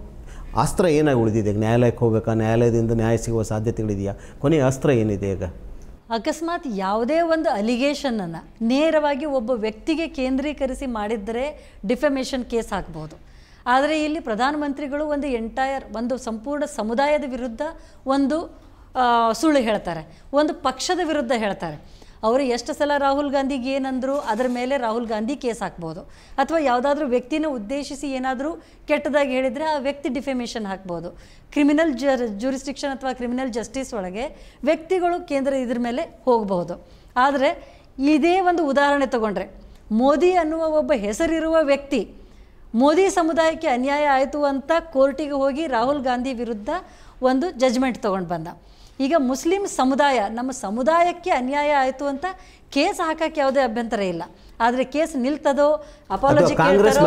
ಅಸ್ತ್ರ ಏನಾಗಿ ಉಳಿದಿದೆ? ನ್ಯಾಯಾಲಯಕ್ಕೆ ಹೋಗಬೇಕಾ? ನ್ಯಾಯಾಲಯದಿಂದ ನ್ಯಾಯ ಸಿಗುವ ಸಾಧ್ಯತೆಗಳಿದೆಯಾ? ಕೊನೆಯ ಅಸ್ತ್ರ ಏನಿದೆ ಈಗ? ಅಕಸ್ಮಾತ್ ಯಾವುದೇ ಒಂದು ಅಲಿಗೇಷನನ್ನು ನೇರವಾಗಿ ಒಬ್ಬ ವ್ಯಕ್ತಿಗೆ ಕೇಂದ್ರೀಕರಿಸಿ ಮಾಡಿದ್ದರೆ ಡಿಫೆಮೇಷನ್ ಕೇಸ್ ಹಾಕ್ಬೋದು. ಆದರೆ ಇಲ್ಲಿ ಪ್ರಧಾನಮಂತ್ರಿಗಳು ಒಂದು ಎಂಟೈರ್ ಒಂದು ಸಂಪೂರ್ಣ ಸಮುದಾಯದ ವಿರುದ್ಧ ಒಂದು ಸುಳ್ಳು ಹೇಳ್ತಾರೆ, ಒಂದು ಪಕ್ಷದ ವಿರುದ್ಧ ಹೇಳ್ತಾರೆ. ಅವರು ಎಷ್ಟು ಸಲ ರಾಹುಲ್ ಗಾಂಧಿಗೆ ಏನಂದರು ಅದರ ಮೇಲೆ ರಾಹುಲ್ ಗಾಂಧಿ ಕೇಸ್ ಹಾಕ್ಬೋದು, ಅಥವಾ ಯಾವುದಾದ್ರೂ ವ್ಯಕ್ತಿನ ಉದ್ದೇಶಿಸಿ ಏನಾದರೂ ಕೆಟ್ಟದಾಗಿ ಹೇಳಿದರೆ ಆ ವ್ಯಕ್ತಿ ಡಿಫೆಮೇಷನ್ ಹಾಕ್ಬೋದು. ಕ್ರಿಮಿನಲ್ ಜ ಜೂರಿಸ್ಟಿಕ್ಷನ್ ಅಥವಾ ಕ್ರಿಮಿನಲ್ ಜಸ್ಟಿಸ್ ಒಳಗೆ ವ್ಯಕ್ತಿಗಳು ಕೇಂದ್ರ ಇದ್ರ ಮೇಲೆ ಹೋಗಬಹುದು. ಆದರೆ ಇದೇ ಒಂದು ಉದಾಹರಣೆ ತಗೊಂಡ್ರೆ, ಮೋದಿ ಅನ್ನುವ ಒಬ್ಬ ಹೆಸರಿರುವ ವ್ಯಕ್ತಿ ಮೋದಿ ಸಮುದಾಯಕ್ಕೆ ಅನ್ಯಾಯ ಆಯಿತು ಅಂತ ಕೋರ್ಟಿಗೆ ಹೋಗಿ ರಾಹುಲ್ ಗಾಂಧಿ ವಿರುದ್ಧ ಒಂದು ಜಜ್ಮೆಂಟ್ ತೊಗೊಂಡು ಬಂದ. ಈಗ ಮುಸ್ಲಿಂ ಸಮುದಾಯ, ನಮ್ಮ ಸಮುದಾಯಕ್ಕೆ ಅನ್ಯಾಯ ಆಯಿತು ಅಂತ ಕೇಸ್ ಹಾಕಕ್ಕೆ ಯಾವುದೇ ಅಭ್ಯಂತರ ಇಲ್ಲ. ಆದರೆ ಕೇಸ್ ನಿಲ್ತದೋ, ಅಪಾಲಜಿ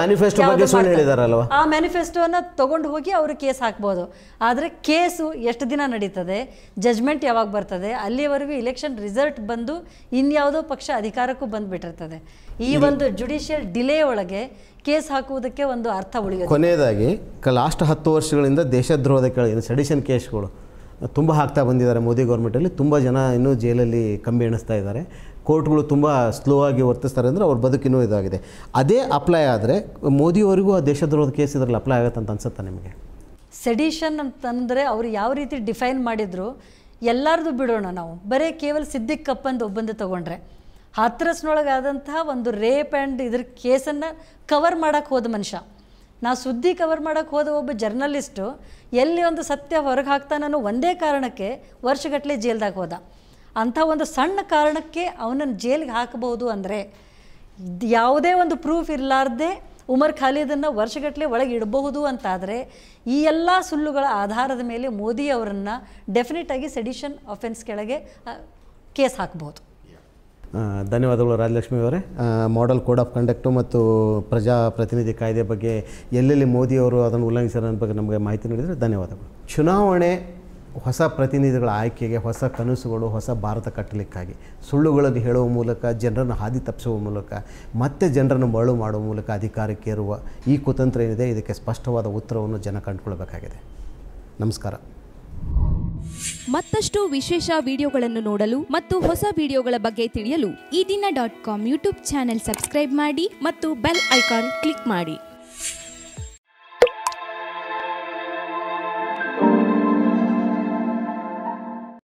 ಆ ಮ್ಯಾನಿಫೆಸ್ಟೋನ ತೊಗೊಂಡು ಹೋಗಿ ಅವರು ಕೇಸ್ ಹಾಕ್ಬೋದು. ಆದರೆ ಕೇಸು ಎಷ್ಟು ದಿನ ನಡೀತದೆ, ಜಜ್ಮೆಂಟ್ ಯಾವಾಗ ಬರ್ತದೆ, ಅಲ್ಲಿವರೆಗೂ ಇಲೆಕ್ಷನ್ ರಿಸಲ್ಟ್ ಬಂದು ಇನ್ಯಾವುದೋ ಪಕ್ಷ ಅಧಿಕಾರಕ್ಕೂ ಬಂದುಬಿಟ್ಟಿರ್ತದೆ. ಈ ಒಂದು ಜುಡಿಷಿಯಲ್ ಡಿಲೇ ಒಳಗೆ ಕೇಸ್ ಹಾಕುವುದಕ್ಕೆ ಒಂದು ಅರ್ಥ ಉಳಿಯೋದು. ಕೊನೆಯದಾಗಿ ಲಾಸ್ಟ್ ಹತ್ತು ವರ್ಷಗಳಿಂದ ದೇಶದ್ರೋಹದ ಕೆಳಗೆ ಸೆಡಿಷನ್ ಕೇಸ್ಗಳು ತುಂಬ ಹಾಕ್ತಾ ಬಂದಿದ್ದಾರೆ ಮೋದಿ ಗೌರ್ಮೆಂಟಲ್ಲಿ. ತುಂಬ ಜನ ಇನ್ನೂ ಜೈಲಲ್ಲಿ ಕಂಬಿ ಎಣಿಸ್ತಾ ಇದ್ದಾರೆ. ಕೋರ್ಟ್ಗಳು ತುಂಬ ಸ್ಲೋ ಆಗಿ ವರ್ತಿಸ್ತಾರೆ ಅಂದರೆ ಅವ್ರ ಬದುಕಿನೂ ಇದಾಗಿದೆ. ಅದೇ ಅಪ್ಲೈ ಆದರೆ ಮೋದಿಯವರಿಗೂ ಆ ದೇಶದ್ರೋಹದ ಕೇಸ್ ಇದರಲ್ಲಿ ಅಪ್ಲೈ ಆಗುತ್ತೆ ಅಂತ ಅನ್ಸುತ್ತಾ ನಿಮಗೆ? ಸೆಡಿಷನ್ ಅಂತಂದರೆ ಅವರು ಯಾವ ರೀತಿ ಡಿಫೈನ್ ಮಾಡಿದ್ರು ಎಲ್ಲರದು ಬಿಡೋಣ, ನಾವು ಬರೀ ಕೇವಲ ಸಿದ್ದಿಕ್ ಕಪ್ಪಂದು ಒಬ್ಬಂದು ತೊಗೊಂಡ್ರೆ ಹಾತ್ರಸ್ನೊಳಗಾದಂತಹ ಒಂದು ರೇಪ್ ಆ್ಯಂಡ್ ಇದ್ರ ಕೇಸನ್ನು ಕವರ್ ಮಾಡೋಕ್ಕೆ ಹೋದ ಮನುಷ್ಯ. ನಾವು ಸುದ್ದಿ ಕವರ್ ಮಾಡೋಕ್ಕೆ ಹೋದ ಒಬ್ಬ ಜರ್ನಲಿಸ್ಟು ಎಲ್ಲಿ ಒಂದು ಸತ್ಯ ಹೊರಗೆ ಹಾಕ್ತಾನೋ ಒಂದೇ ಕಾರಣಕ್ಕೆ ವರ್ಷಗಟ್ಟಲೆ ಜೈಲ್ದಾಗ ಹೋದ. ಅಂಥ ಒಂದು ಸಣ್ಣ ಕಾರಣಕ್ಕೆ ಅವನನ್ನು ಜೈಲಿಗೆ ಹಾಕಬಹುದು ಅಂದರೆ ಯಾವುದೇ ಒಂದು ಪ್ರೂಫ್ ಇರಲಾರ್ದೆ ಉಮರ್ ಖಾಲಿದನ್ನು ವರ್ಷಗಟ್ಟಲೆ ಒಳಗೆ ಇಡಬಹುದು ಅಂತಾದರೆ ಈ ಎಲ್ಲ ಸುಳ್ಳುಗಳ ಆಧಾರದ ಮೇಲೆ ಮೋದಿ ಅವರನ್ನು ಡೆಫಿನೆಟಾಗಿ ಸೆಡಿಷನ್ ಅಫೆನ್ಸ್ ಕೆಳಗೆ ಕೇಸ್ ಹಾಕ್ಬೋದು. ಧನ್ಯವಾದಗಳು ರಾಜಲಕ್ಷ್ಮಿ ಅವರೇ. ಮಾಡೆಲ್ ಕೋಡ್ ಆಫ್ ಕಂಡಕ್ಟು ಮತ್ತು ಪ್ರಜಾಪ್ರತಿನಿಧಿ ಕಾಯ್ದೆ ಬಗ್ಗೆ ಎಲ್ಲೆಲ್ಲಿ ಮೋದಿಯವರು ಅದನ್ನು ಉಲ್ಲಂಘಿಸಿರೋ ಬಗ್ಗೆ ನಮಗೆ ಮಾಹಿತಿ ನೀಡಿದರೆ ಧನ್ಯವಾದಗಳು. ಚುನಾವಣೆ ಹೊಸ ಪ್ರತಿನಿಧಿಗಳ ಆಯ್ಕೆಗೆ, ಹೊಸ ಕನಸುಗಳು, ಹೊಸ ಭಾರತ ಕಟ್ಟಲಿಕ್ಕಾಗಿ ಸುಳ್ಳುಗಳನ್ನು ಹೇಳುವ ಮೂಲಕ, ಜನರನ್ನು ಹಾದಿ ತಪ್ಪಿಸುವ ಮೂಲಕ, ಮತ್ತೆ ಜನರನ್ನು ಮರಳು ಮಾಡುವ ಮೂಲಕ ಅಧಿಕಾರಕ್ಕೇರುವ ಈ ಕುತಂತ್ರ ಏನಿದೆ, ಇದಕ್ಕೆ ಸ್ಪಷ್ಟವಾದ ಉತ್ತರವನ್ನು ಜನ ಕಂಡುಕೊಳ್ಬೇಕಾಗಿದೆ. ನಮಸ್ಕಾರ. ಮತ್ತಷ್ಟು ವಿಶೇಷ ವಿಡಿಯೋಗಳನ್ನು ನೋಡಲು ಮತ್ತು ಹೊಸ ವಿಡಿಯೋಗಳ ಬಗ್ಗೆ ತಿಳಿಯಲು Eedina dot com YouTube channel subscribe ಮಾಡಿ ಮತ್ತು ಬೆಲ್ ಐಕಾನ್ ಕ್ಲಿಕ್ ಮಾಡಿ.